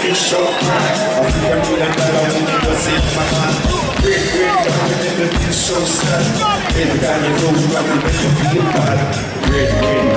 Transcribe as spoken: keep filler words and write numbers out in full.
fish so cry. I think I'm in a dollar when you was in my hand. Great, great, God, and the fish so sad. Every time you know you have to make you feel bad. Great, great.